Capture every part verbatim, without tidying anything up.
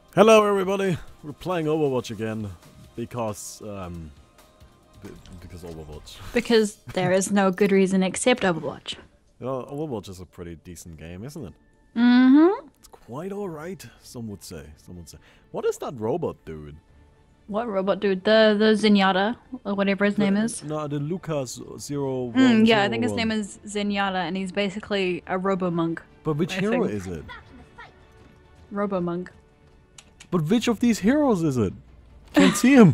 Hello everybody, we're playing Overwatch again because um b- because Overwatch. Because there is no good reason except Overwatch. You know, Overwatch is a pretty decent game, isn't it? Mm-hmm. It's quite alright, some would say. Some would say. What is that robot dude? What robot dude? The the Zenyatta, or whatever his name is. No, the Lucas zero one. Mm, yeah, I think his name is Zenyatta, and he's basically a robo-monk. But which I hero think. is it? Robo-monk. But which of these heroes is it? Can't see him.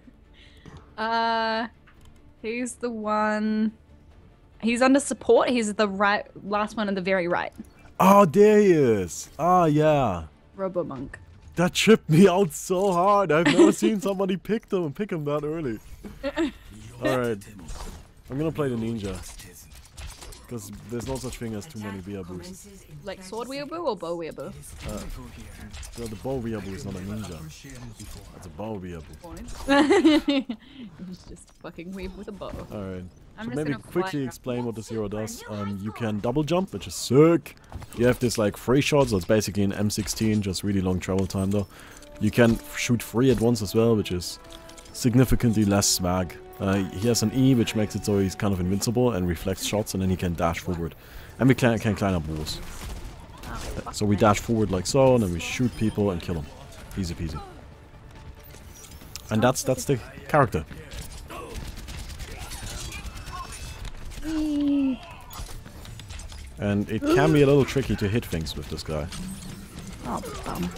Uh, he's the one... He's under support. He's the right last one on the very right. Oh, there he is. Ah, yeah. Robo-monk. That tripped me out so hard. I've never seen somebody pick them and pick him that early. Alright. I'm gonna play the ninja. Because there's no such thing as too many weeaboos. Like sword weeaboo or bow weeaboo? Uh, so the bow weeaboo is not a ninja. That's a bow weeaboo. He's just fucking weeb with a bow. Alright. I'm So just maybe gonna fly quickly around. explain what this hero does. Um, you can double jump, which is sick. You have this like free shot, so it's basically an M sixteen, just really long travel time though. You can shoot three at once as well, which is significantly less swag. Uh, he has an E, which makes it so he's kind of invincible and reflects shots, and then he can dash forward. And we can, can climb up walls. So we dash forward like so, and then we shoot people and kill them. Easy peasy. And that's that's the character. And it can be a little tricky to hit things with this guy. Oh, bum.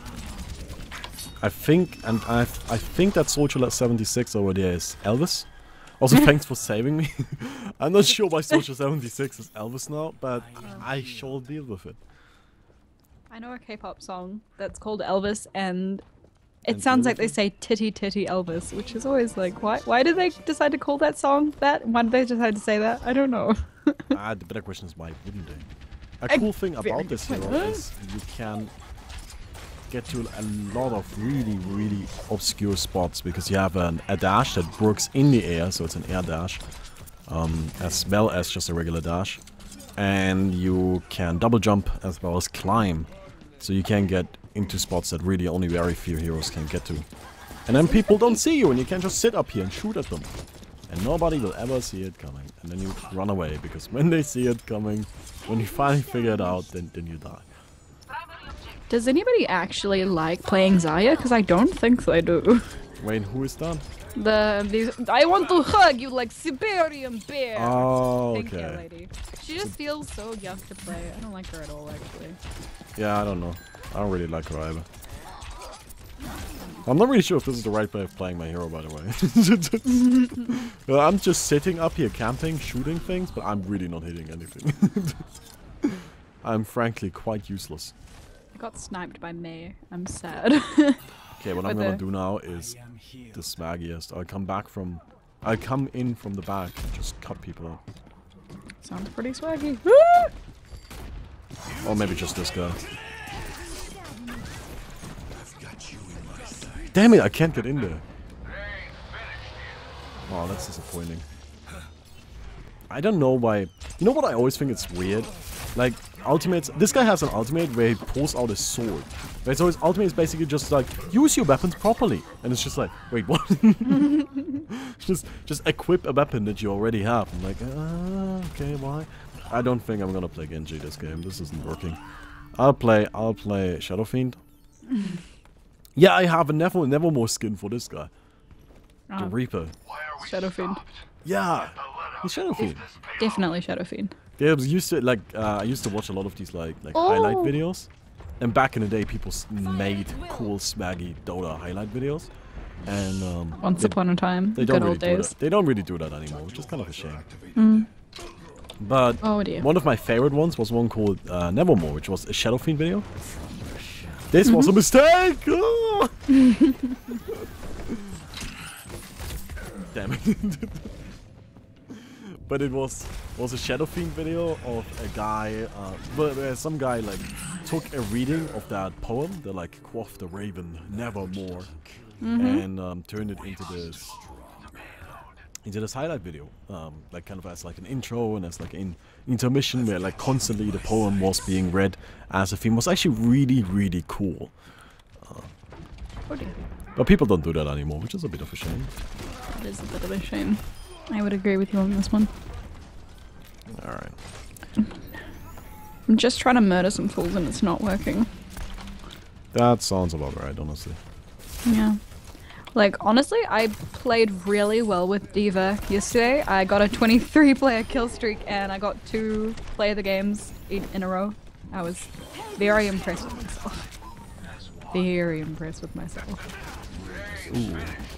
I think, and I I think that Soldier seventy-six over there is Elvis. Also, thanks for saving me. I'm not sure why Soldier seventy-six is Elvis now, but I shall deal with it. I know a K-pop song that's called Elvis, and it And sounds deal like they with say "titty titty Elvis," which is always like, why? Why did they decide to call that song that? Why did they decide to say that? I don't know. Ah, the better question is why wouldn't they? A I- cool thing very about this good hero point. is you can get to a lot of really, really obscure spots because you have an, a dash that works in the air, so it's an air dash, um, as well as just a regular dash. And you can double jump as well as climb, so you can get into spots that really only very few heroes can get to. And then people don't see you, and you can just sit up here and shoot at them. And nobody will ever see it coming. And then you run away, because when they see it coming, when you finally figure it out, then, then you die. Does anybody actually like playing Zarya? Because I don't think they do. Wait, who is that? The these, I want to hug you like Siberian bear. Oh, Thank you, okay. lady. She just feels so young to play. I don't like her at all, actually. Yeah, I don't know. I don't really like her either. I'm not really sure if this is the right way of playing my hero, by the way. Well, I'm just sitting up here camping, shooting things, but I'm really not hitting anything. I'm frankly quite useless. I got sniped by May. I'm sad. Okay, what I'm With gonna the- do now is the swaggiest. I'll come back from... I'll come in from the back and just cut people out. Sounds pretty swaggy. Or maybe just this guy. Damn it, I can't get in there. Oh, that's disappointing. I don't know why... You know what I always think it's weird? Like, ultimates... This guy has an ultimate where he pulls out his sword. Right, so his ultimate is basically just like, use your weapons properly. And it's just like, wait, what? just just equip a weapon that you already have. I'm like, uh, okay, why? I don't think I'm gonna play Genji this game. This isn't working. I'll play, I'll play Shadow Fiend. Yeah, I have a Never Nevermore skin for this guy. The Um, Reaper. Shadow Fiend. Yeah, he's Shadow Fiend. Definitely Shadow Fiend. Yeah, I was used to like uh, I used to watch a lot of these like like Oh. highlight videos, and back in the day, people s made cool swaggy Dota highlight videos, and um, Once they, upon a time. they Good don't really old do days. that. They don't really do that anymore, which is kind of a shame. Mm. But Oh dear. one of my favorite ones was one called uh, Nevermore, which was a Shadow Fiend video. This was a mistake. Ah! Damn it. But it was was a Shadow Fiend video of a guy, uh, where, where some guy like took a reading of that poem, the like Quoth the Raven, Nevermore, and um, turned it into this into this highlight video, um, like kind of as like an intro and as like an intermission where like constantly the poem was being read as a theme. Was actually really really cool. huh? Oh dear. But people don't do that anymore, which is a bit of a shame. That is a bit of a shame. I would agree with you on this one. Alright. I'm just trying to murder some fools and it's not working. That sounds about right, honestly. Yeah. Like, honestly, I played really well with D.Va yesterday. I got a twenty-three player kill streak and I got two play of the games in, in a row. I was very impressed with myself. Very impressed with myself. Ooh.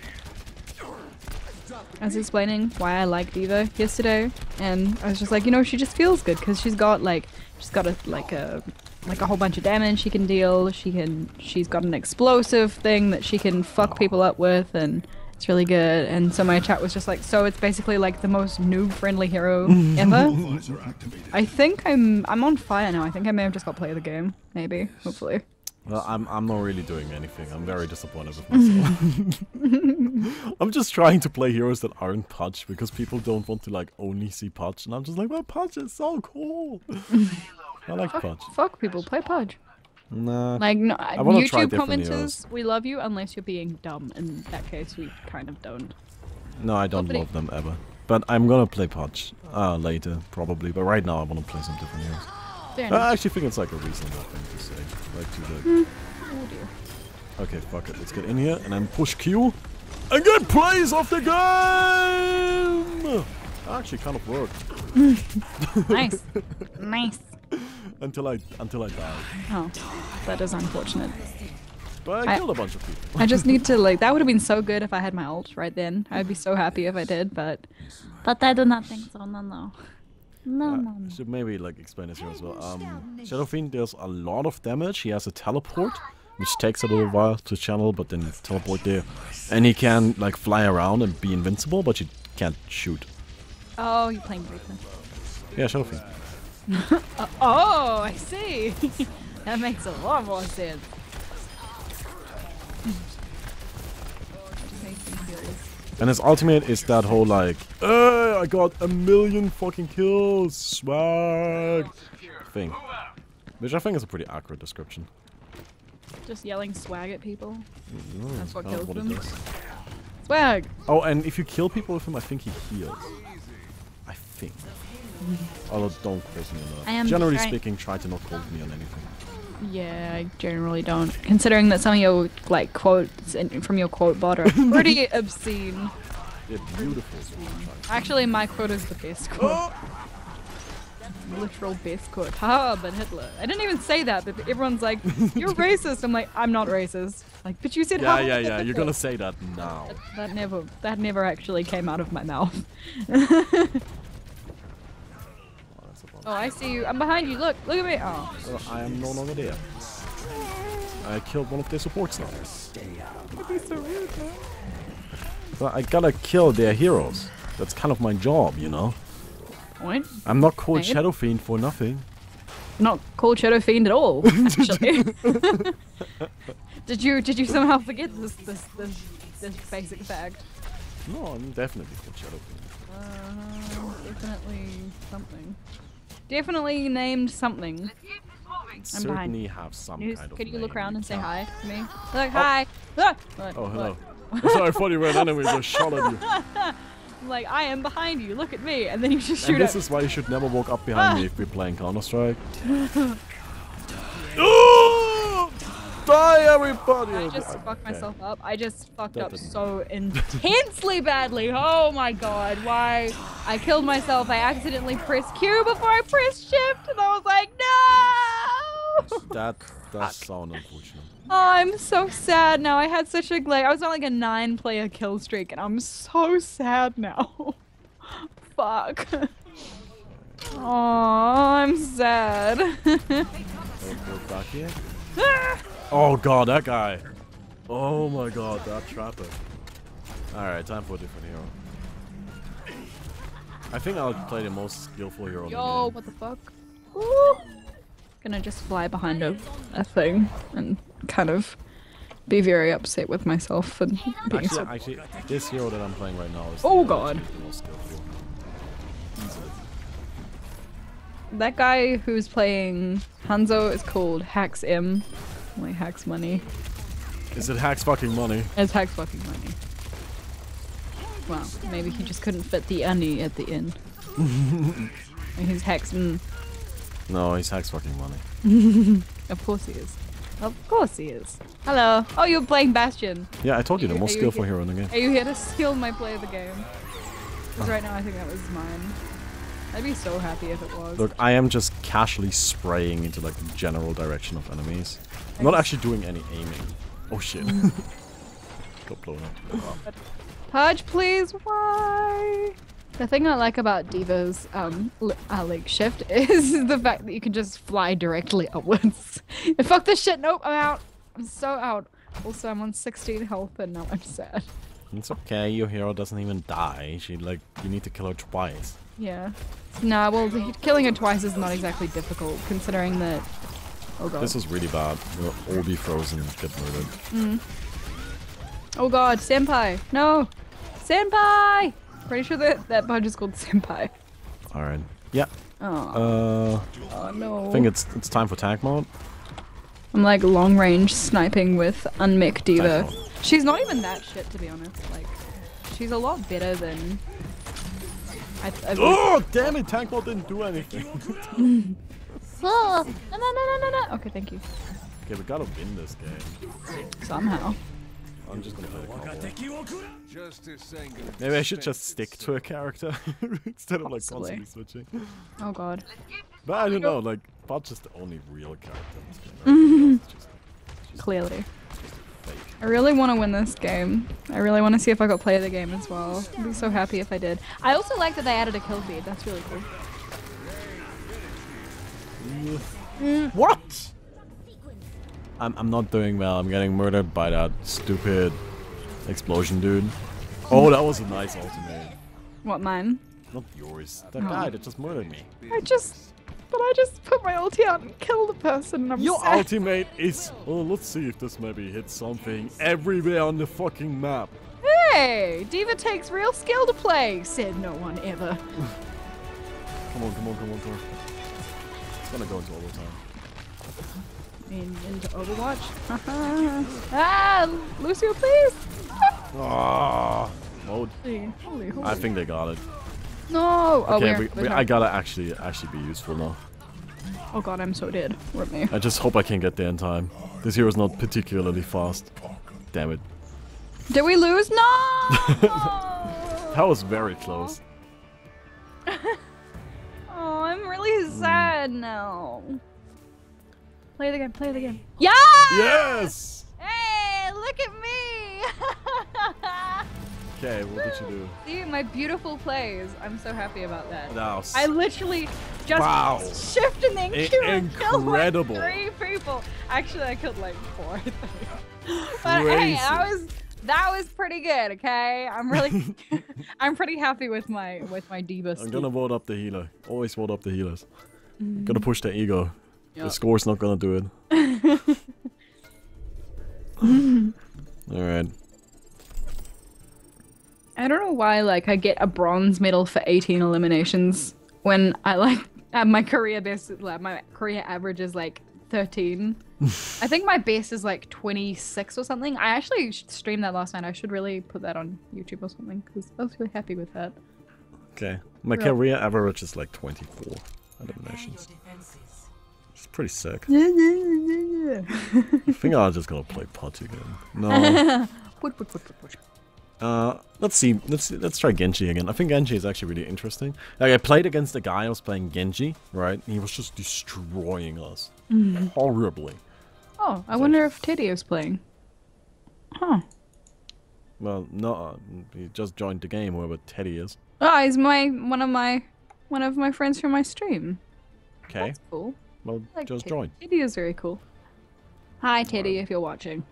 I was explaining why I like D.Va yesterday, and I was just like, you know, she just feels good because she's got like, she's got a like a like a whole bunch of damage she can deal. She can, she's got an explosive thing that she can fuck people up with, and it's really good. And so my chat was just like, so it's basically like the most noob-friendly hero ever. I think I'm I'm on fire now. I think I may have just got play of the game. Maybe, hopefully. Well, I'm I'm not really doing anything. I'm very disappointed with myself. I'm just trying to play heroes that aren't Pudge because people don't want to like only see Pudge, and I'm just like, well, Pudge is so cool. I like fuck, Pudge. Fuck people, play Pudge. Nah. Like no, I wanna try YouTube different commenters, heroes. we love you unless you're being dumb. In that case, we kind of don't. No, I don't Nobody- love them ever. But I'm gonna play Pudge uh, later, probably. But right now, I want to play some different heroes. Fair enough. I actually think it's like a reasonable thing to say. Like to like. Mm. Oh dear. Okay, fuck it. Let's get in here and then push Q and get plays of the game. Actually, kind of worked. Nice. Nice. until I until I died. Oh, that is unfortunate. But I, I- killed a bunch of people. I just need to like. That would have been so good if I had my ult right then. I'd be so happy if I did, but but I do not think so. No, no, no, Uh, no. no. should maybe like explain this here as well. Um, Shadow Fiend deals a lot of damage. He has a teleport, which takes a little while to channel, but then teleport there, and he can like fly around and be invincible, but he can't shoot. Oh, you're playing Reaper. Yeah, Shadow Fiend. Uh, oh, I see. That makes a lot more sense. And his ultimate is that whole like, hey, I got a million fucking kills, swag thing. Which I think is a pretty accurate description. Just yelling swag at people. Mm, That's what kind of kills it them. does. Swag. Oh, and if you kill people with him, I think he heals. I think. Although, don't quote me on that. I am Generally trying- speaking, try to not quote me on anything. Yeah, I generally don't. Considering that some of your like quotes in, from your quote bot are pretty obscene. They're beautiful. So try. Actually, my quote is the best quote. Literal best quote. Ha, but Hitler. I didn't even say that, but everyone's like, you're racist. I'm like, I'm not racist. Like, but you said Yeah, ha, yeah, but yeah. You're Hitler. gonna say that now. That, that never, that never actually came out of my mouth. Oh, that's a bummer. Oh, I see you. I'm behind you. Look, look at me. Oh, Well, I am no longer there. I killed one of their supports now. that'd be so rude, man. So I gotta kill their heroes. That's kind of my job, you know? Point. I'm not called Right. Shadow Fiend for nothing. Not called Shadow Fiend at all, actually. did you did you somehow forget this this this, this basic fact? No, I'm definitely called Shadow Fiend. Uh, definitely something. Definitely named something. I'm behind. Certainly have some News, kind of could you look name. around and say can't- hi to me? Look, hi. Ah! What? Oh, hello. What? Sorry, I thought you were an enemy just shot at you. I'm like, I am behind you. Look at me, and then you just shoot And this at is why you should never walk up behind Ah. me if we're playing Counter-Strike. Oh! Die, everybody! I just Okay. fucked myself up. I just fucked That up didn't- so intensely badly. Oh my god, why? I killed myself. I accidentally pressed Q before I pressed shift, and I was like, no! That does sound unfortunate. Oh, I'm so sad now. I had such a like I was on like a nine player kill streak, and I'm so sad now. Fuck. Oh, I'm sad. Teleport back here. Oh god, that guy. Oh my god, that trapper. Alright, time for a different hero. I think I'll play the most skillful hero in the Yo, game. what the fuck? Woo. Gonna just fly behind a, a thing and kind of be very upset with myself for being Actually, so. actually, this hero that I'm playing right now is Oh the, god. the most skillful. Easily. That guy who's playing Hanzo is called Hax M. Like Hax Money. Is it Hack's fucking money? It's Hack's fucking money. Well, maybe he just couldn't fit the any at the end. And he's Hack's. Mm. No, he's Hack's fucking money. Of course he is. Of course he is. Hello. Oh, you're playing Bastion. Yeah, I told you, the Are you- most are you skillful here- hero in the game. Are you here to steal my play of the game? Because right now I think that was mine. I'd be so happy if it was. Look, I am just casually spraying into like the general direction of enemies. I'm not actually doing any aiming. Oh shit. Got blown up. Pudge, please. Why? The thing I like about D.Va's um, li- uh, like shift is the fact that you can just fly directly upwards. And fuck this shit. Nope, I'm out. I'm so out. Also, I'm on sixteen health and now I'm sad. It's okay, your hero doesn't even die. She like, you need to kill her twice. Yeah. Nah, well, the- killing her twice is not exactly difficult considering that. Oh god. This is really bad. We'll all be frozen and get murdered. Mm. Oh god, Senpai! No! Senpai! Pretty sure that that Pudge is called Senpai. Alright. Yeah. Oh, Uh, oh no. I think it's it's time for tag mode. I'm like long range sniping with Unmech D.Va. Tag mode. She's not even that shit to be honest. Like, she's a lot better than. I, I Oh, damn it! Tag mode didn't do anything. Oh, no, no, no, no, no, no. Okay, thank you. Okay, we gotta win this game. Somehow. I'm just gonna play the combo. Justice Sanguine. Maybe I should just stick to a character instead of like Possibly. constantly switching. Oh god. But I don't know, like, Bot's just the only real character in this game. Right? It's just, it's just Clearly. fake. I really want to win this game. I really want to see if I got play of the game as well. I'd be so happy if I did. I also like that they added a kill feed. That's really cool. Mm. What? I'm, I'm not doing well. I'm getting murdered by that stupid explosion dude. Oh, that was a nice ultimate. What, mine? Not yours. That Oh. guy that just murdered me. I just... But I just put my ulti out and killed the person and I'm Your sad. ultimate is... Oh, let's see if this maybe hits something everywhere on the fucking map. Hey! D.Va takes real skill to play, said no one ever. Come on, come on, come on, come on. It's gonna go into overtime. In, into Overwatch. Ah, Lucio, please! Ah, mode. Holy, holy, holy. I think they got it. No! Oh, Okay, we're, we, we're we, not- I gotta actually actually be useful now. Oh god, I'm so dead. Rip me. I just hope I can get there in time. This hero's not particularly fast. Damn it. Did we lose? No! That was very close. Oh, I'm really sad now. Play the game, play the game. Yeah! Yes! Hey, look at me! Okay, what did you do? See, my beautiful plays. I'm so happy about that. That was I literally just Wow. shift and then I- Q and killed like incredible. three people. Actually, I killed like four. I think. But hey, that Crazy. was that was pretty good. Okay, I'm really, I'm pretty happy with my with my D.Va. I'm gonna vote up the healer. Always vote up the healers. Gonna push the ego. The score's not gonna do it. Alright. I don't know why, like, I get a bronze medal for eighteen eliminations when I, like, uh, my career best, like, my career average is, like, thirteen. I think my best is, like, twenty-six or something. I actually streamed that last night. I should really put that on YouTube or something, because I was really happy with that. Okay. My Yeah. career average is like twenty-four eliminations. It's pretty sick. Yeah. I think I'm just gonna play Pot again. No. Put, put, put, put, put. Uh, let's see. Let's let's try Genji again. I think Genji is actually really interesting. Like I played against a guy. I was playing Genji, right? And he was just destroying us horribly. Oh, I wonder if Teddy is playing. Huh. Well, no, uh, he just joined the game. Whoever Teddy is. Oh, he's my one of my one of my friends from my stream. Okay. That's cool. Well, I like just Teddy. join. Teddy is very cool. Hi, Teddy, if you're watching.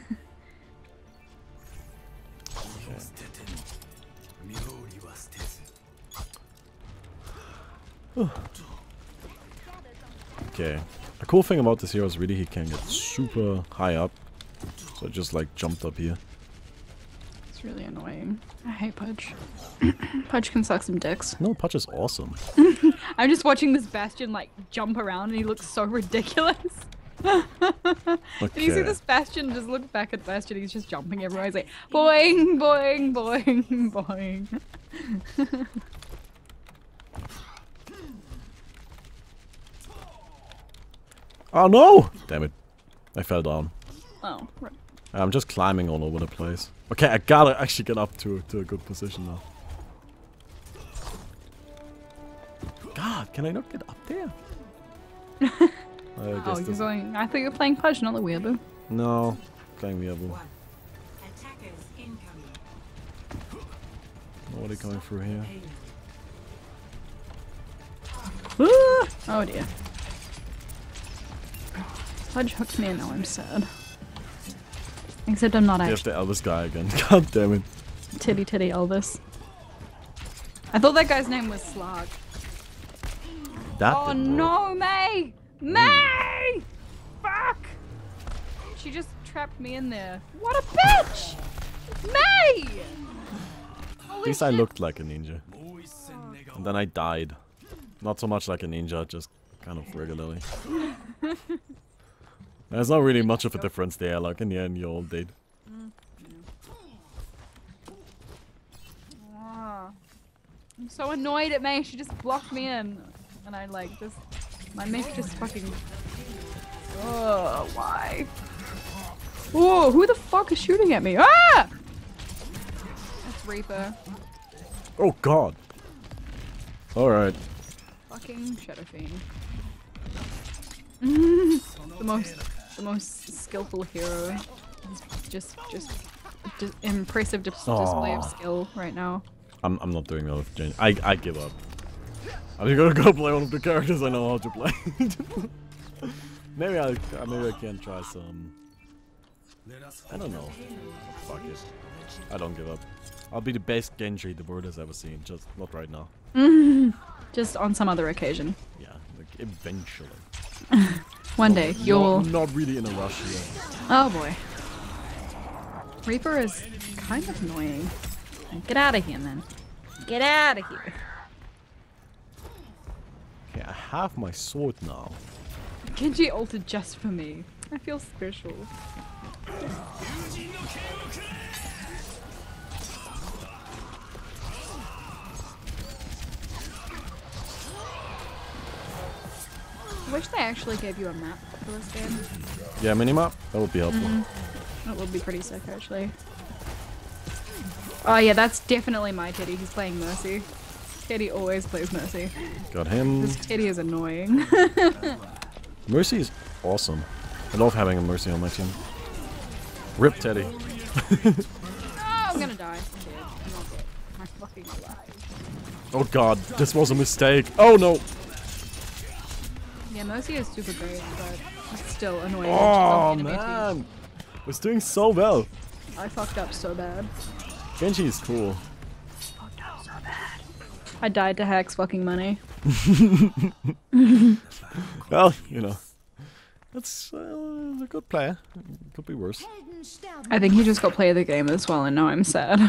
Okay. A cool thing about this hero is really he can get super high up. So I just like jumped up here. It's really annoying. I hate Pudge. Pudge can suck some dicks. No, Patch is awesome. I'm just watching this Bastion like jump around and he looks so ridiculous. Did you see this Bastion? Just look back at Bastion. He's just jumping everywhere. He's like, boing, boing, boing, boing. Oh no! Damn it. I fell down. Oh, right. I'm just climbing all over the place. Okay, I gotta actually get up to, to a good position now. God, can I not get up there? I guess Oh, you're this- going. I thought you were playing Pudge, not the Weeaboo. No, playing Weeaboo. Attackers incoming. Nobody coming through here. Oh dear. Pudge hooked me and now I'm sad. Except I'm not There's actually the Elvis guy again. God damn it. titty titty Elvis. I thought that guy's name was Slark. That Oh didn't work. no, May! May! Fuck! She just trapped me in there. What a bitch! May! At Holy least I shit. looked like a ninja. And then I died. Not so much like a ninja, just kind of regularly. There's not really much of a difference there, like in the end you all did. Ah. I'm so annoyed at May. She just blocked me in. And I like just... My mech just fucking... Oh, why? Whoa, who the fuck is shooting at me? Ah! That's Reaper. Oh god! Alright. Fucking Shadow Fiend. the most... The most skillful hero. He's just... Just... Just impressive dis display of Aw. skill right now. I'm, I'm not doing that with Jane. I, I give up. I'm gonna go play one of the characters I know how to play. maybe I maybe I can try some. I don't know. Fuck it. I don't give up. I'll be the best Genji the world has ever seen. Just not right now. Just on some other occasion. Yeah, like eventually. One day, you'll... Not, not really in a rush here. Oh boy. Reaper is kind of annoying. Get out of here, man. Get out of here. Okay, I have my sword now. Genji ulted just for me. I feel special. I wish they actually gave you a map for this game. Yeah, minimap? That would be helpful. That would be pretty sick, actually. Oh yeah, that's definitely my Teddy. He's playing Mercy. Teddy always plays Mercy. Got him. This Teddy is annoying. Mercy is awesome. I love having a Mercy on my team. Rip Teddy. Oh, I'm gonna die. I'm dead. I'm not dead. I'm fucking alive. Oh god, this was a mistake. Oh no! Yeah, Mercy is super great, but it's still annoying. Oh when she's on the enemy team. man! Was doing so well. I fucked up so bad. Genji is cool. Fucked up so bad. I died to Hack's fucking money. Well, you know. That's uh, a good player. Could be worse. I think he just got play of the game as well, and now I'm sad.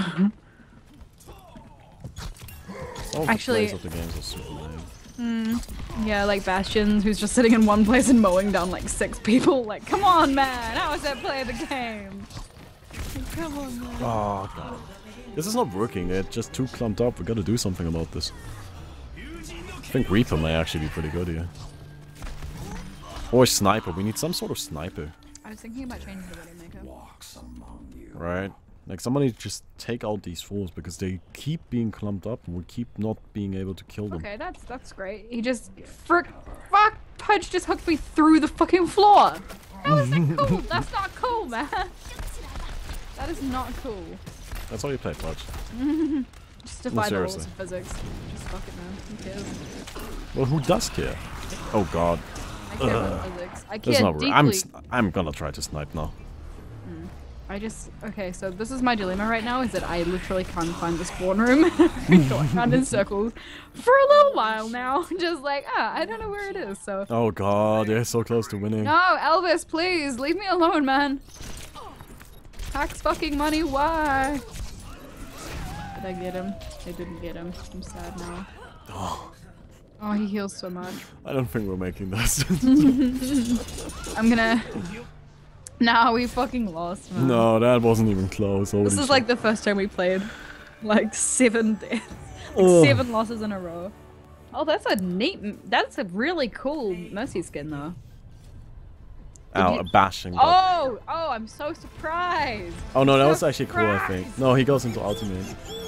All the Actually- plays of the games are super lame. Yeah, like Bastions, who's just sitting in one place and mowing down like six people. Like, come on, man! How is that play of the game? Like, come on, man. Oh god. This is not working, they're just too clumped up. We gotta do something about this. I think Reaper may actually be pretty good here. Or Sniper, we need some sort of sniper. I was thinking about changing the Widowmaker. Right? Like somebody just take out these fools because they keep being clumped up and we keep not being able to kill them. Okay, that's that's great. He just frick fuck Pudge just hooked me through the fucking floor. How is that cool? That's not cool, man. That is not cool. That's how you play Pudge. Just defy the rules seriously. of physics. Just fuck it, man. Who cares? Well, who does care? Oh god. I care about physics. I That's care not deeply. right. I'm, s- I'm gonna try to snipe now. I just okay. So this is my dilemma right now: is that I literally can't find the spawn room. I've been going around in circles for a little while now. Just like ah, I don't know where it is. So Oh god, they're so close to winning. no, Elvis, please leave me alone, man. Tax fucking money, why? Did I get him? I didn't get him. I'm sad now. Oh, he heals so much. I don't think we're making this. I'm gonna. Nah, we fucking lost, man. No, that wasn't even close. Holy This is shit. like the first time we played like seven deaths. Like Ugh. seven losses in a row. Oh, that's a neat. That's a really cool Mercy skin, though. Ow, you- a bashing. but- Oh, oh, I'm so surprised. Oh no, that was actually cool, I think. Surprise! No, he goes into ultimate.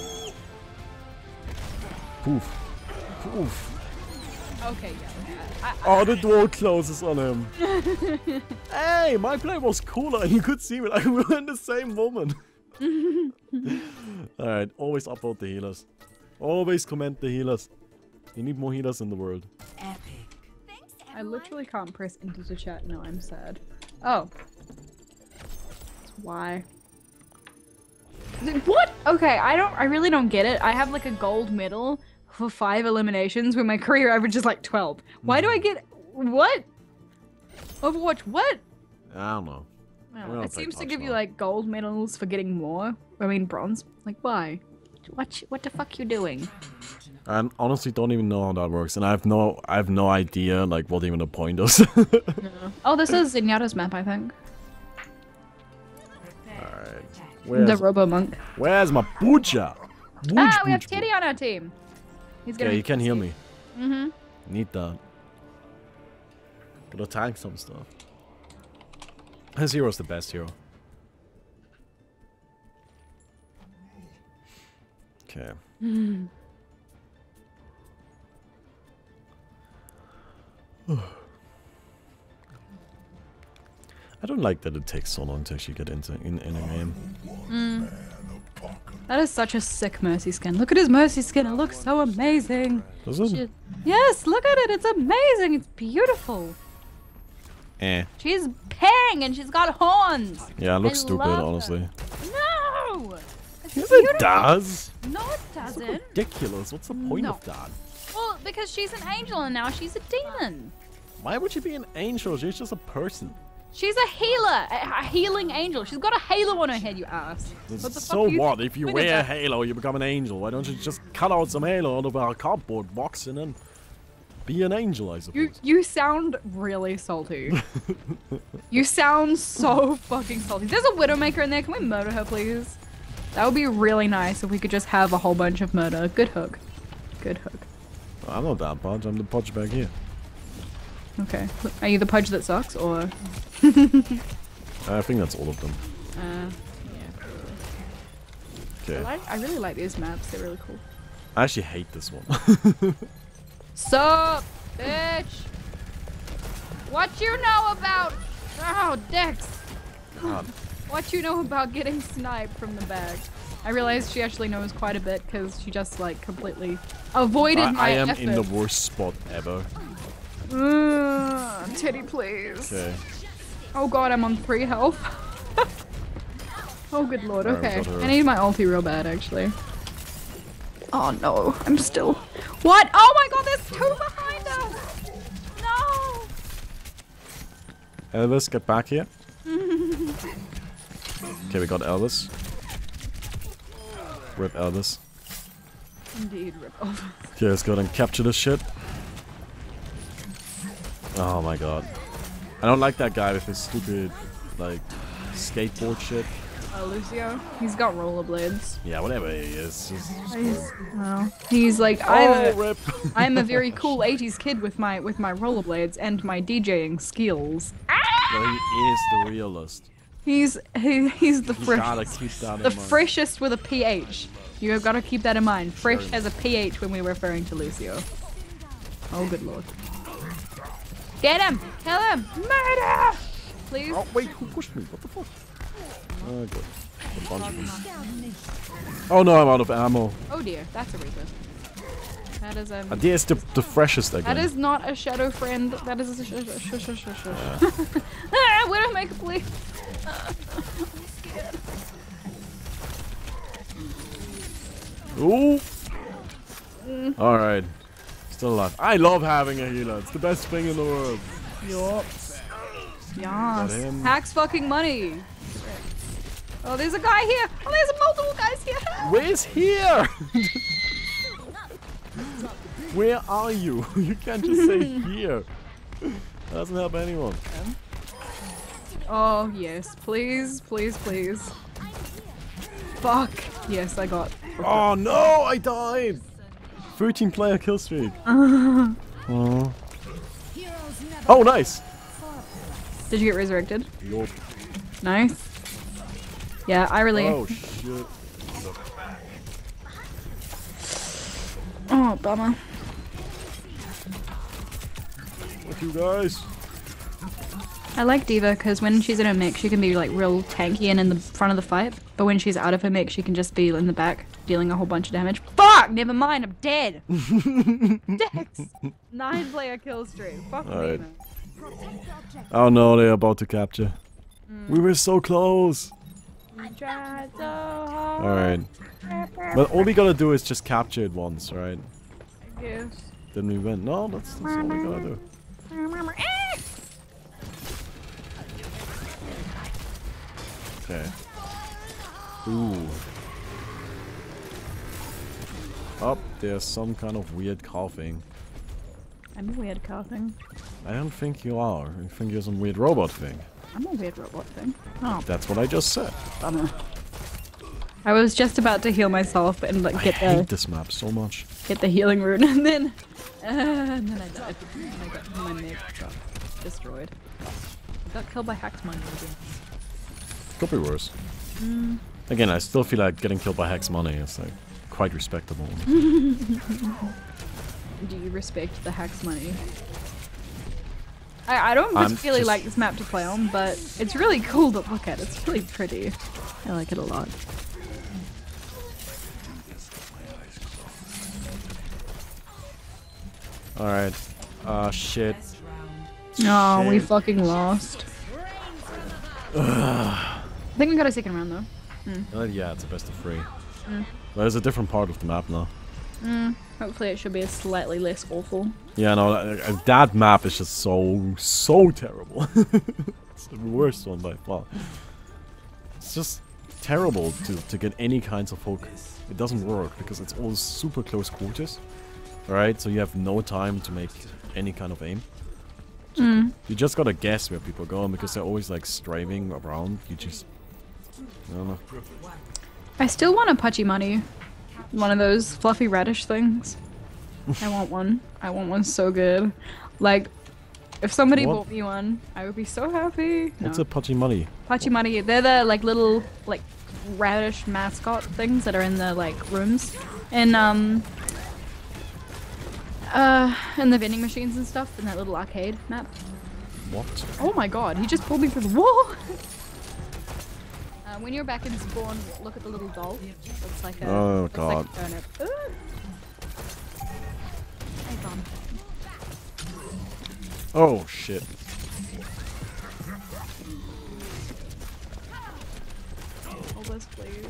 Poof. Poof. Okay, yeah. I, I, Oh, the door closes on him. Hey, my play was cooler and you could see me like we were in the same moment. Alright, always upvote the healers. Always comment the healers. You need more healers in the world. Epic. I literally can't press into the chat. No, I'm sad. Oh. Why? What? Okay, I don't. I really don't get it. I have like a gold medal for five eliminations when my career average is like twelve. Why do I get what? Overwatch what? I don't know. No, We don't it play seems to much give you now. like gold medals for getting more. I mean bronze. Like why? What? What the fuck you doing? I honestly don't even know how that works, and I have no, I have no idea like what even the point is. Oh, this is Zenyatta's map, I think. Alright. The Where's, Robo Monk. where's my Butcher? Ah, we have Teddy on our team. He's Yeah, gonna. you can heal me. Mm-hmm. Need that. Gotta tank some stuff. His hero's the best hero. Okay. I don't like that it takes so long to actually get into in, in a game. That is such a sick Mercy skin. Look at his Mercy skin. It looks so amazing. Does it? She- yes, look at it. It's amazing. It's beautiful. Eh. She's pang and she's got horns. Yeah, it looks I stupid, love her. honestly. No. It's Yes, beautiful. it does. No, it doesn't. Ridiculous. What's the point No. of that? Well, because she's an angel and now she's a demon. Why would she be an angel? She's just a person. She's a healer, a, a healing angel. She's got a halo on her head, you ass. What the So fuck you what? If you think of wear a that? halo, you become an angel. Why don't you just cut out some halo out of a cardboard box and then be an angel, I suppose? You you sound really salty. You sound so fucking salty. There's a Widowmaker in there. Can we murder her, please? That would be really nice if we could just have a whole bunch of murder. Good hook. Good hook. I'm not that Podge. I'm the Podge back here. Okay. Are you the Pudge that sucks, or? I think that's all of them. Uh, Okay. I, like, I really like these maps. They're really cool. I actually hate this one. Sup, bitch? What you know about? Oh, Dex. God. What you know about getting sniped from the bag? I realized she actually knows quite a bit because she just like completely avoided I, my I am effort. in the worst spot ever. Uh, Teddy, please. Okay. Oh god, I'm on three health. Oh good lord, Alright, we okay. got her. I need my ulti real bad, actually. Oh no, I'm still... What? Oh my god, there's two behind us! No! Elvis, get back here. Okay, we got Elvis. Rip Elvis. Indeed, rip off. Okay, let's go and capture this shit. Oh my god. I don't like that guy with his stupid, like, skateboard shit. Uh, Lucio? He's got rollerblades. Yeah, whatever he is. Just, just He's, well, he's like, I'm oh, a, rip. I'm a very cool eighties kid with my with my rollerblades and my DJing skills. No, he is the realist. He's he, he's the You fresh. gotta keep that in The mind. freshest with a P H. You have got to keep that in mind. Fresh Very has a P H when we're referring to Lucio. Oh, good lord. Get him! Kill him! Murder! Please? Oh, wait, who pushed me? What the fuck? Oh, good. A bunch of them. Oh no, I'm out of ammo. Oh dear, that's a Reaper. That is um. Uh, there's the, the freshest again. That is not a shadow friend. That is a sh sh sh sh sh sh. Ah, Widowmaker, please. Ooh. Alright. Still alive. I love having a healer. It's the best thing in the world. Yup. Yes. him. Hacks fucking money. Oh, there's a guy here. Oh, there's multiple guys here. Where's here? Where are you? You can't just say here. That doesn't help anyone. Oh yes, please, please, please. Fuck. Yes, I got. Oh no, I died! thirteen player kill streak. Oh. Oh, nice! Did you get resurrected? Yup. Nice. Yeah, I really. Oh shit. Oh, bummer. Fuck you guys. I like D.Va because when she's in her mix, she can be like real tanky and in the front of the fight. But when she's out of her mix, she can just be in the back, dealing a whole bunch of damage. Fuck! Never mind, I'm dead! Dex! Nine player kill streak. Fuck me, Alright. man. Oh no, they're about to capture. Mm. We were so close. We tried so hard. Alright. But all we gotta do is just capture it once, right? I guess. Then we win. No, that's, that's all we gotta do. Okay. Ooh. Up, there's some kind of weird coughing. I'm a weird car thing. I don't think you are. I think you're some weird robot thing. I'm a weird robot thing. Oh, That's what I just said. bummer. I was just about to heal myself and like I get hate the this map so much. get the healing rune, and then uh, and then I died. And I got my neck got destroyed. I got killed by hacked money again. Could be worse. Mm. Again, I still feel like getting killed by Hex Money is like quite respectable. Do you respect the hacks money? I, I don't I'm really just- like this map to play on, but it's really cool to look at. It's really pretty. I like it a lot. Alright. Ah, shit. No, we Shit. fucking lost. I think we got a second round though. Uh, yeah, it's a best of three. Mm. But it's a different part of the map now. Mm, hopefully it should be a slightly less awful. Yeah, no, uh, uh, that map is just so, so terrible. It's the worst one by far. It's just terrible to, to get any kinds of hook. It doesn't work because it's all super close quarters. Right? So you have no time to make any kind of aim. Mm. You just gotta guess where people are going because they're always like striving around. You just... I don't know. I still want a Pudgy Money. One of those fluffy radish things. I want one. I want one so good. Like, if somebody What? bought me one, I would be so happy. What's No. a Pudgy Money? Pudgy Money, they're the like little like radish mascot things that are in the like rooms. And um uh in the vending machines and stuff in that little arcade map. What? Oh my god, he just pulled me through the wall! uh, when you're back in spawn, look at the little doll. Looks like a, Oh, looks God. Like a turnip. Ooh. Hey, Tom. Oh, shit. Hold this, please.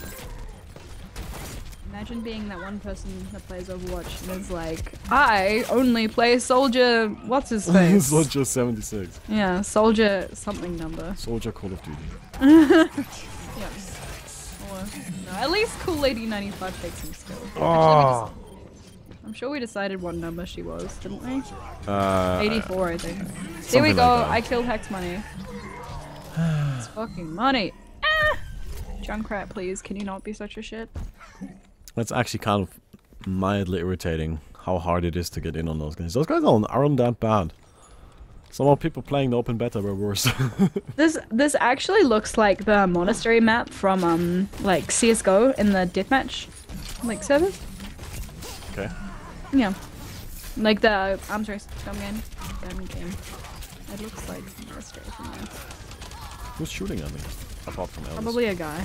Imagine being that one person that plays Overwatch and is like, I only play Soldier. What's his face? Soldier seventy-six. Yeah, Soldier something number. Soldier Call of Duty. Yeah. Or, no, at least Cool Lady ninety-five takes some skill. Actually, we Oh. just- I'm sure we decided what number she was, didn't we? Uh, eighty-four, I think. There we something go. like that. I killed Hex Money. It's fucking money. Ah! Junkrat, please. Can you not be such a shit? That's actually kind of mildly irritating how hard it is to get in on those guys. Those guys aren't, aren't that bad. Some more people playing the open beta were worse. This this actually looks like the monastery map from um like C S G O in the deathmatch like servers. Okay. Yeah, like the arms race gun game. Gun game. It looks like monastery from there. Who's shooting at me? Apart from Elvis. Probably a guy.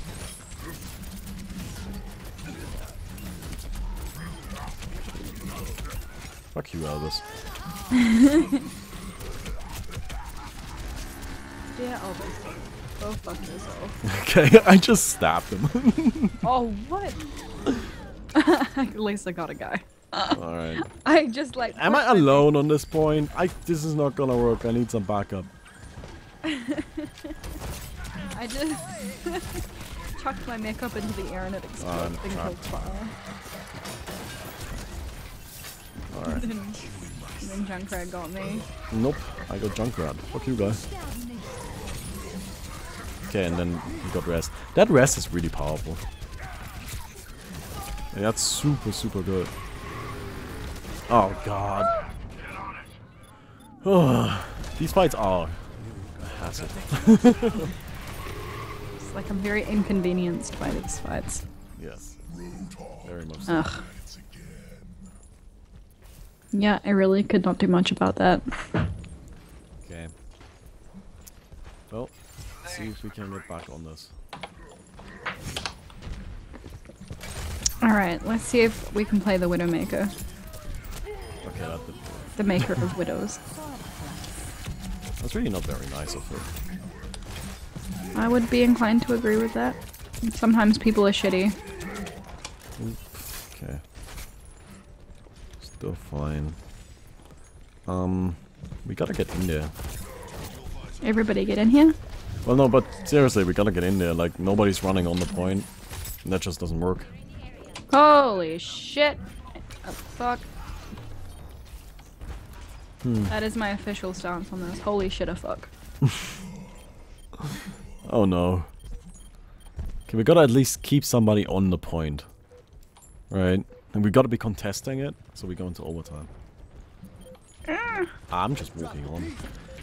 Fuck you, Elvis. Yeah, Elvis. Go fuck yourself. Okay, I just stabbed him. Oh, what? At least I got a guy. Alright. I just like. Am I alone on this point? I this is not gonna work. I need some backup. I just chucked my makeup into the air and it exploded I'm and killed trapped. fire. Alright. And then Junkrat got me. Nope, I got Junkrat. Fuck you guys. Okay, and then you got rest. That rest is really powerful. Yeah, that's super, super good. Oh god. These fights are a hassle. It's like I'm very inconvenienced by these fights. Yes. Very much so. Ugh. Yeah, I really could not do much about that. Okay. Well, let's see if we can get back on this. Alright, let's see if we can play the Widowmaker. Okay, that did. The maker of widows. That's really not very nice of her. I would be inclined to agree with that. Sometimes people are shitty. Okay. Still fine. Um, we gotta get in there. Everybody get in here. Well, no, but seriously, we gotta get in there. Like, nobody's running on the point. And that just doesn't work. Holy shit. Oh, fuck. Hmm. That is my official stance on this. Holy shit, a fuck. Oh no. Okay, we gotta at least keep somebody on the point. Right? And we gotta be contesting it, so we go into overtime. I'm just walking on.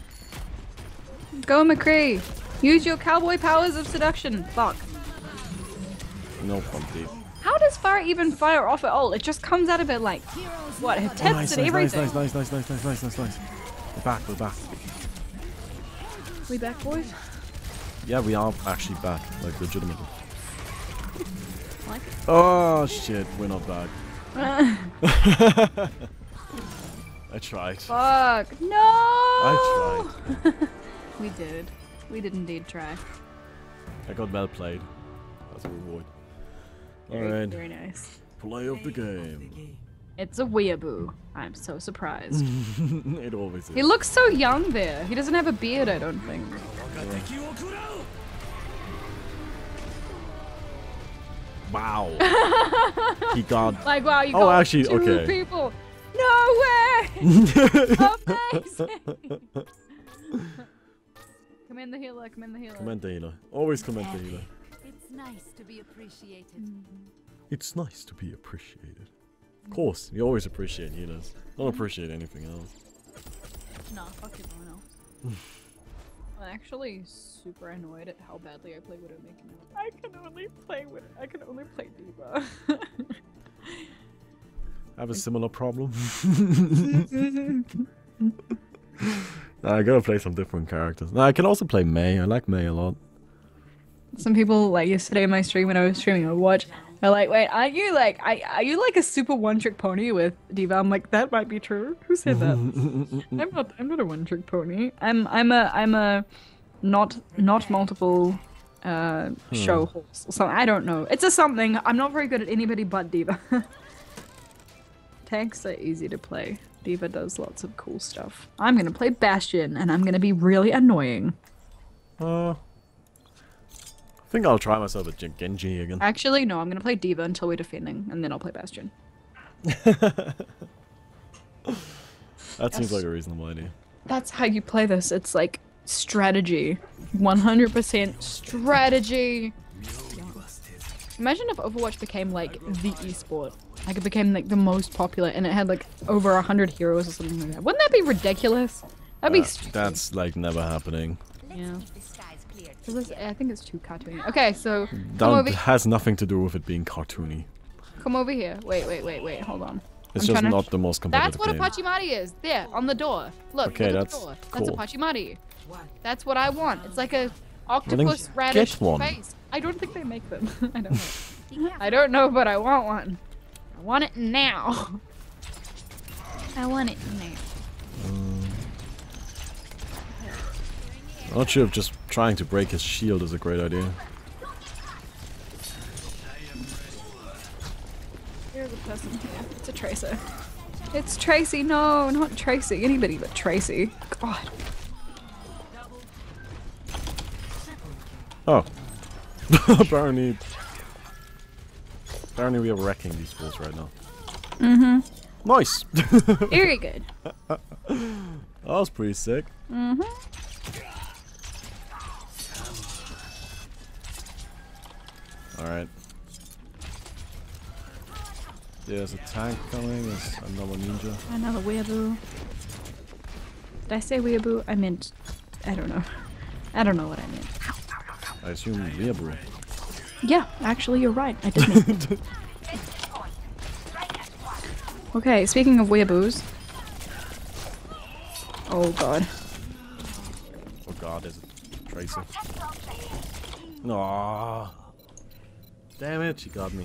Go, McCree. Use your cowboy powers of seduction. Fuck. No pumpy. How does fire even fire off at all? It just comes out of it like, what, her tits Oh, nice, and nice, everything. nice, nice, nice, nice, nice, nice, nice, nice. We're back, we're back. We back, boys? Yeah, we are actually back, like legitimately. Like it. Oh shit, we're not back. I tried. Fuck. No! I tried. We did. We did indeed try. I got well played. That's a reward. Very, Alright. very nice. Play of the game. It's a weeaboo. I'm so surprised. It always is. He looks so young there. He doesn't have a beard, I don't think. Wow. He got. Like, wow, you Oh, got actually, two okay. people. No way! Amazing! Come in the healer, come in the healer. Comment the healer. Always comment the healer. It's nice to be appreciated. It's nice to be appreciated. Of course, we always appreciate healers. Don't appreciate anything else. Nah, fuck everyone else. I'm actually super annoyed at how badly I play Widowmaker now. I can only play Widow. I can only play Diva. I have a similar problem. Nah, I gotta play some different characters. Nah, I can also play Mei. I like Mei a lot. Some people, like yesterday in my stream when I was streaming Overwatch, are like, wait, aren't you like, I, are you like a super one-trick pony with Diva? I'm like, that might be true. Who said that? I'm not, I'm not a one-trick pony. I'm, I'm a, I'm a, not, not multiple, uh, show horse or something. I don't know. It's a something. I'm not very good at anybody but Diva. Tanks are easy to play. Diva does lots of cool stuff. I'm gonna play Bastion, and I'm gonna be really annoying. Uh, I think I'll try myself at Gen- Genji again. Actually, no, I'm gonna play Diva until we're defending, and then I'll play Bastion. That seems like a reasonable idea. That's how you play this. It's like strategy. one hundred percent strategy. Imagine if Overwatch became like the esport. Like it became like the most popular and it had like over a hundred heroes or something like that. Wouldn't that be ridiculous? That'd be Uh, stupid. that's like never happening. Yeah. This is- I think it's too cartoony. Okay, so come That over, has nothing to do with it being cartoony. come over here. Wait, wait, wait, wait. Hold on. It's I'm just trying to- not the most competitive That's what game. a Pachimari is. There, on the door. Look, Okay, look at that's the door. That's a cool. Pachimari. That's what I want. It's like a octopus get radish one. face. I don't think they make them. I don't know. I don't know, but I want one. I want it now. I want it now. I'm not sure if just trying to break his shield is a great idea. There's a person here. It's a Tracer. It's Tracy. No, not Tracy. Anybody but Tracy. God. Oh. apparently... Apparently we are wrecking these fools right now. Mm-hmm. Nice. Very good. That was pretty sick. Mm-hmm. Alright. There's a tank coming, there's another ninja. Another weeaboo. Did I say weeaboo? I meant... I don't know. I don't know what I meant. I assume weeaboo. Yeah, actually you're right. I didn't. Okay, speaking of weeaboos. Oh god. Oh god, there's a Tracer. No. Damn it, she got me.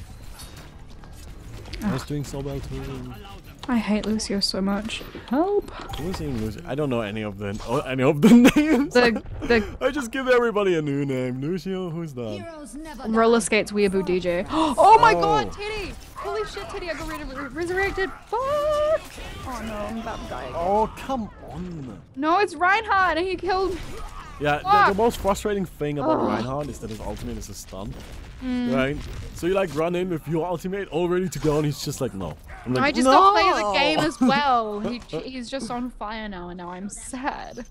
I was doing so well too. I hate Lucio so much. Help. Who's saying Lucio? I don't know any of the oh, any of the names. The the I just give everybody a new name. Lucio, who's that? Heroes never roller skates weeaboo D J. Oh my Oh. god, Teddy! Holy shit, Teddy, I got rid of resurrected. Fuck! Oh no, I'm about to die. Oh, come on. No, it's Reinhardt and he killed me. Yeah, the, Fuck. the most frustrating thing about Ugh. Reinhardt is that his ultimate is a stun. Mm. Right? So you like run in with your ultimate all ready to go and he's just like, no. I'm like, I just no! don't play the game as well. He, he's just on fire now and now I'm sad.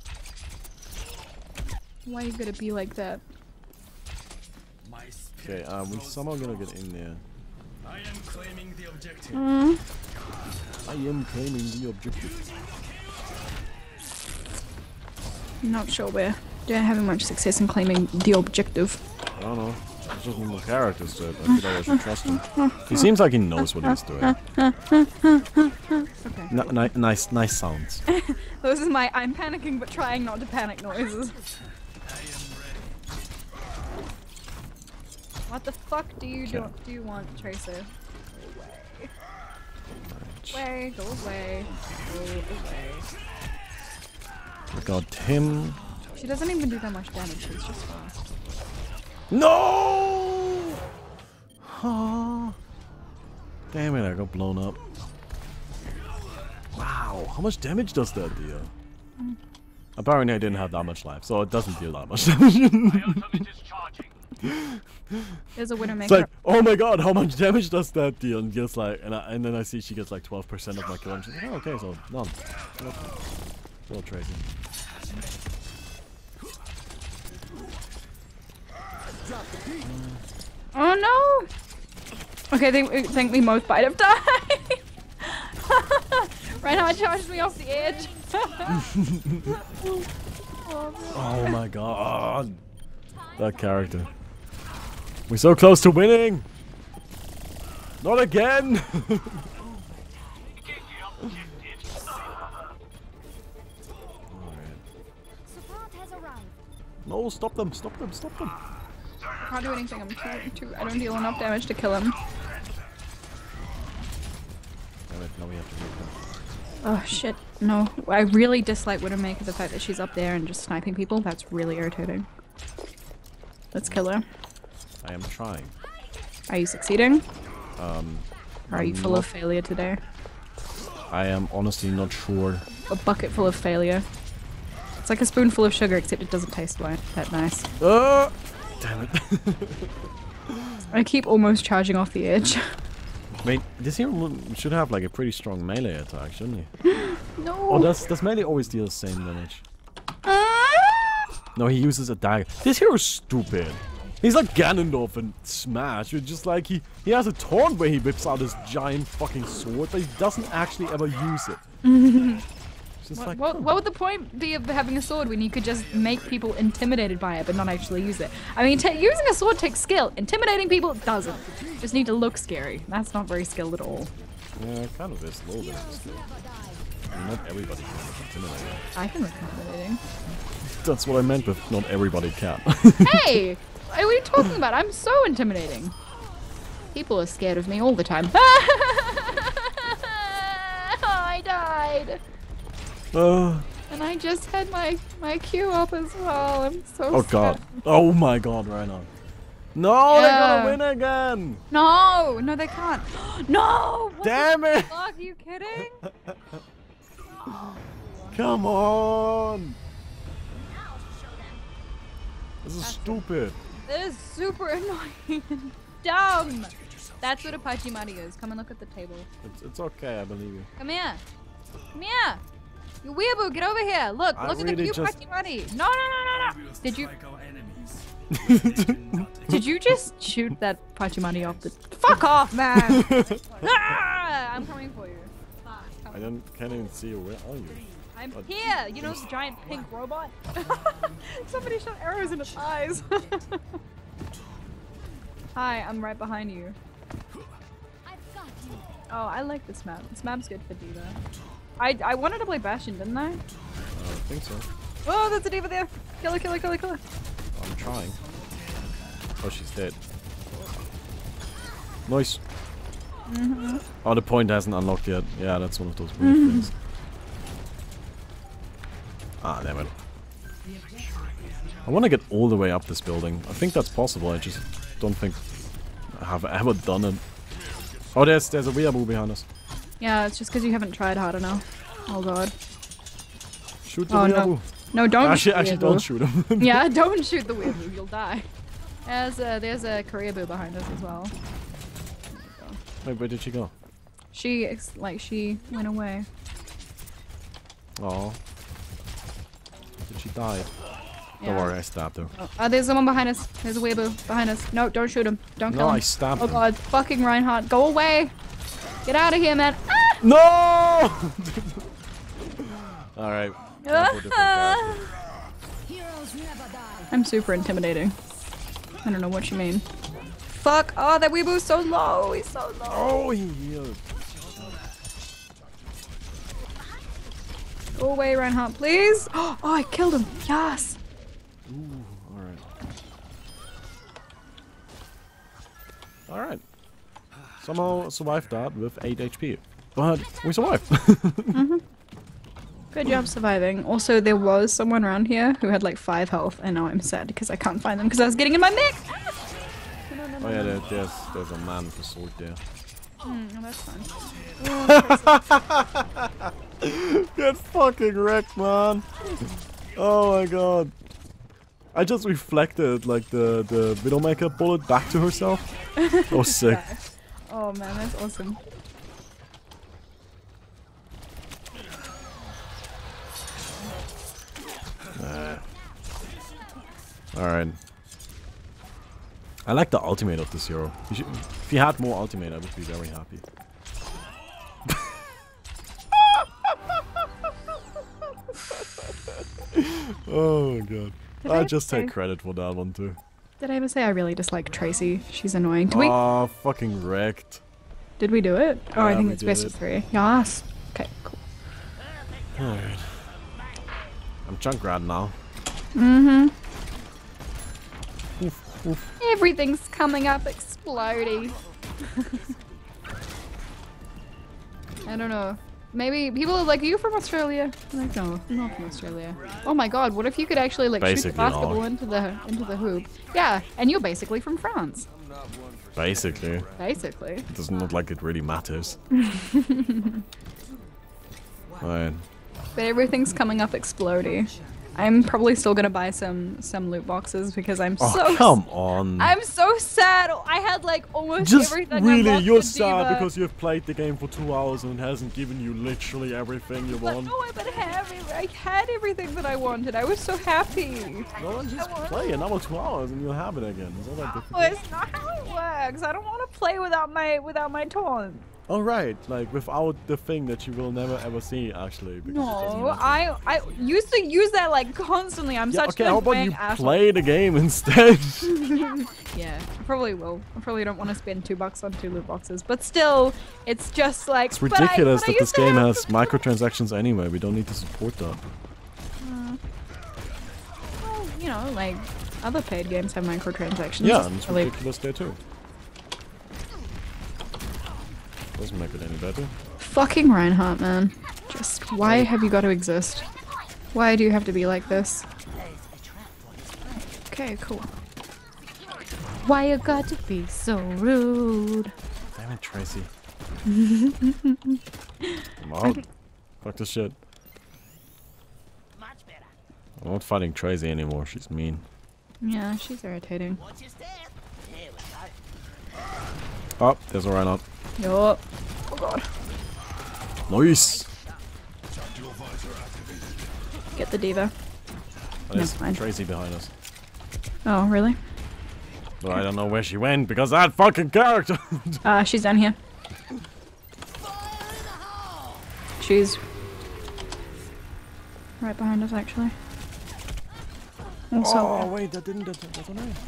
Why you gotta be like that? Okay, um, we somehow gonna get in there. I am claiming the objective. Mm. I am claiming the objective. Not sure we're don't having much success in claiming the objective. I don't know. It's just one of the characters, so I feel like I should trust him. He seems like he knows what he's doing. Okay. N ni nice, nice sounds. This is my I'm panicking but trying not to panic noises. What the fuck do you do, Okay. do you want, Tracer? Go away. Go away. Go away. We got him. She doesn't even do that much damage, she's just fast. No! Oh. Damn it, I got blown up. Wow, how much damage does that deal? Apparently I didn't have that much life, so it doesn't deal that much damage. There's a Widowmaker. It's like, oh my god, how much damage does that deal? And just like, and, I, and then I see she gets like twelve percent of my kill. And she's like, oh, okay, so none. Well, Tracy. Oh no! Okay, they think we both might have died. Right now, it charged me off the edge. Oh my god. That character. We're so close to winning! Not again! Support has arrived. No, stop them, stop them, stop them! I can't do anything. I'm too, too. I don't deal enough damage to kill him. Damn it, now we have to make them. Oh shit! No, I really dislike Widowmaker. The fact that she's up there and just sniping people. That's really irritating. Let's kill her. I am trying. Are you succeeding? Um, Or are you I'm full not- of failure today? I am honestly not sure. A bucket full of failure. It's like a spoonful of sugar, except it doesn't taste like that nice. Uh, damn it. I keep almost charging off the edge. Wait, this hero should have like a pretty strong melee attack, shouldn't he? No. Oh, does, does melee always deal the same damage? No, he uses a dagger. This hero's stupid. He's like Ganondorf in Smash. It's just like he, he has a taunt where he whips out his giant fucking sword, but he doesn't actually ever use it. It's just What, like, what, what would the point be of having a sword when you could just make people intimidated by it but not actually use it? I mean, ta using a sword takes skill. Intimidating people doesn't. Just need to look scary. That's not very skilled at all. yeah, kind of is a little bit of a skill. Not everybody can look intimidating. I can look intimidating. That's what I meant with not everybody can. Hey! What are you talking about? I'm so intimidating. People are scared of me all the time. I died. uh, And I just had my, my Q up as well. I'm so oh god. Oh my god, right now. No, they're Yeah. gonna win again! No! No, they can't. No! What Damn the it! fuck? Are you kidding? Come on! This is stupid. This is super annoying and dumb. That's what a Pachimari is. Come and look at the table. It's, it's okay, I believe you. Come here. Come here. You weeaboo, get over here. Look, I look at the really cute just- Pachimari. No, no, no, no, We no. will Did you strike our enemies. did you just shoot that Pachimari off the? Fuck off, man. Ah, I'm coming for you. I don't, can't even see you. Where are you? I'm But- here. You know the giant pink robot? Somebody shot arrows in its eyes. Hi, I'm right behind you. I've got you. Oh, I like this map. This map's good for Diva. I I wanted to play Bastion, didn't I? Uh, I think so. Oh, there's a Diva there. Kill her, kill her, kill her, kill her. I'm trying. Oh, she's dead. Nice. Mm-hmm. Oh, the point hasn't unlocked yet. Yeah, that's one of those weird things. Ah, damn it. I want to get all the way up this building. I think that's possible. I just don't think I have ever done it. Oh, there's there's a weeaboo behind us. Yeah, it's just because you haven't tried hard enough. Oh god. Shoot the Oh, no. weeaboo. No, don't Actually, shoot actually, the don't weeaboo. shoot him. Yeah, don't shoot the weeaboo. You'll die. There's a, there's a Koreaboo behind us as well. Wait, where did she go? She, ex like, she went away. Oh. Did she die? Yeah. Don't worry, I stabbed her. Oh, uh, there's someone behind us. There's a weeaboo behind us. No, don't shoot him. Don't No, kill him. I stabbed Oh him. god, fucking Reinhardt, go away! Get out of here, man! Ah! No! Alright. Ah! Heroes never die. I'm super intimidating. I don't know what you mean. Fuck! Oh, that weeboo's so low! He's so low! Oh, he healed. Go away, Reinhardt, please! Oh, I killed him! Yes! Ooh, alright. Alright. Somehow survived that with eight H P. But we survived. Good job surviving. Also, there was someone around here who had like five health, and now I'm sad because I can't find them because I was getting in my mix! Oh yeah, there, there's there's a man with a sword there. Hmm, oh, that's fine. Get fucking wrecked, man. Oh my god. I just reflected like the, the Widowmaker bullet back to herself. That was sick. Oh man, that's awesome. Uh, Alright. I like the ultimate of this hero. You should, if he had more ultimate, I would be very happy. Oh my god. Did I I just take say- credit for that one too. Did I ever say I really dislike Tracy? She's annoying. Did we? Oh, fucking wrecked. Did we do it? Oh, I Yeah, think we it's did best it. of three. Yes. Okay, cool. Alright. I'm Junkrat now. Mm-hmm. Oof, oof. Everything's coming up exploding. I don't know. Maybe people are like, are you from Australia? I'm like, no, I'm not from Australia. Oh my god, what if you could actually like shoot Basically the basketball not. into the into the hoop? Yeah, and you're basically from France. Basically. Basically. It doesn't look like it really matters. Alright. But everything's coming up exploding. I'm probably still gonna buy some some loot boxes because I'm Oh, so come on. I'm so sad. I had like almost Just everything. really, unlocked you're for sad Diva. because you've played the game for two hours and it hasn't given you literally everything you But want. no, but I have it. I had everything that I wanted. I was so happy. No, then just I want- play another two hours and you'll have it again. It's not that Oh, difficult. it's not how it works. I don't want to play without my without my taunt. Oh right, like without the thing that you will never ever see actually. Because it doesn't No, matter. I I used to use that like constantly. I'm Yeah, such okay, an how about annoying you asshole. play the game instead? Yeah, I probably will. I probably don't want to spend two bucks on two loot boxes, but still, it's just like It's but I- ridiculous but I that this used to game have has the- microtransactions anyway. We don't need to support that. Well, you know, like other paid games have microtransactions. Yeah, and it's Like, ridiculous there too. Doesn't make it any better. fucking Reinhardt, man. Just why have you got to exist? Why do you have to be like this? Okay, cool. Why you got to be so rude? Damn it, Tracy. Come on. Fuck this shit. I'm not fighting Tracy anymore. She's mean. Yeah, she's irritating. Oh, there's a Reinhardt. Yup. Oh god. Nice. Get the diva. Oh, there's Never mind. Tracy behind us. Oh, really? But I don't know where she went because that fucking character. Uh, she's down here. She's right behind us, actually. Also, Oh wait, that didn't. That, that's a name.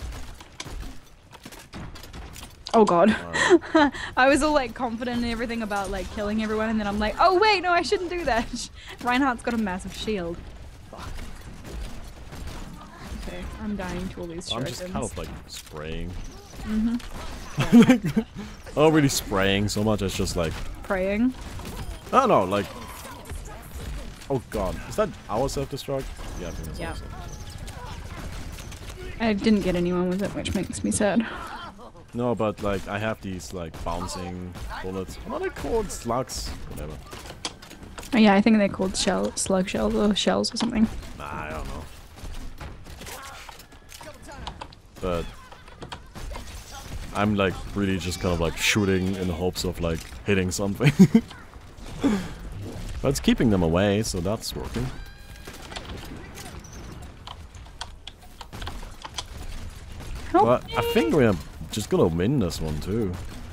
oh god. Alright. I was all like confident and everything about like killing everyone, and then I'm like, oh wait, no, I shouldn't do that. Reinhardt's got a massive shield. Fuck. Okay, I'm dying to all these I'm just kind shurikens. of like spraying. Mm-hmm. Not really spraying so much as just like. Praying. I don't know, like. Oh god, is that our self-destruct? Yeah, I think that's Yeah. our self-destruct. I didn't get anyone with it, which makes me sad. No, but like I have these like bouncing bullets. What are they called? Slugs? Whatever. Oh, yeah, I think they're called shell, slug shells or shells or something. Nah, I don't know. But I'm like really just kind of like shooting in the hopes of like hitting something. But it's keeping them away, so that's working. Help But I me. think we're just gonna win this one too.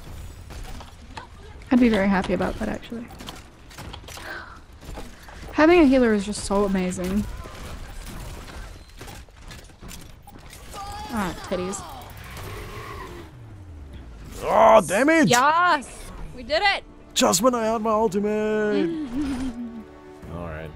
I'd be very happy about that, actually. Having a healer is just so amazing. Ah, titties. Oh, damn it! Yes! We did it! Just when I had my ultimate! Alright.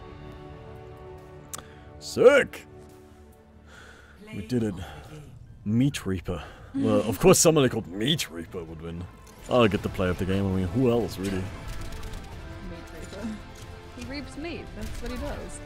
Sick! We did it. Meat Reaper. Well, of course somebody called Meat Reaper would win. I'll get the play of the game. I mean, who else, really? Meat reaper. He reaps meat. That's what he does.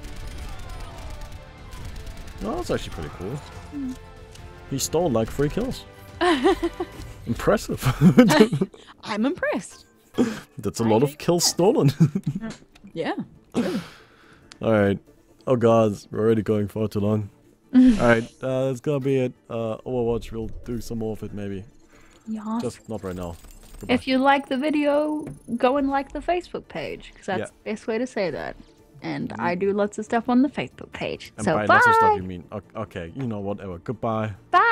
No, that's actually pretty cool. He stole like three kills. Impressive. I'm impressed. That's a lot of kills stolen. Yeah. Alright. Oh god, we're already going far too long. Alright, uh, that's gonna be it. Uh, Overwatch, we'll do some more of it maybe. Yeah. Just not right now. Goodbye. If you like the video, go and like the Facebook page, because that's Yeah. the best way to say that. And I do lots of stuff on the Facebook page. And so by bye! lots of stuff you mean. o- Okay, you know, whatever. Goodbye. Bye!